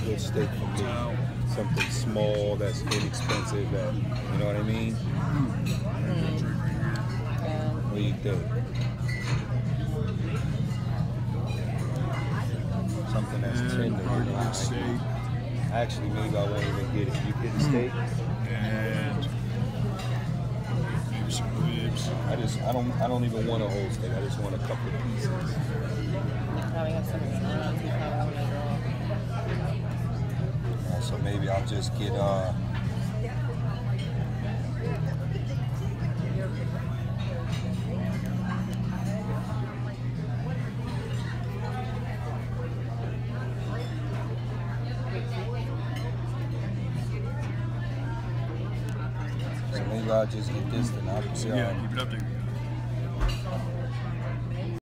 good steak for me. Something small that's inexpensive. That, you know what I mean? What do you think? Something that's tender. You know, actually, maybe I won't even get it. You get a steak? And maybe some ribs. I don't even want a whole steak. I just want a couple of pieces. So maybe I'll just get maybe I'll just get this, then I'll keep it up there.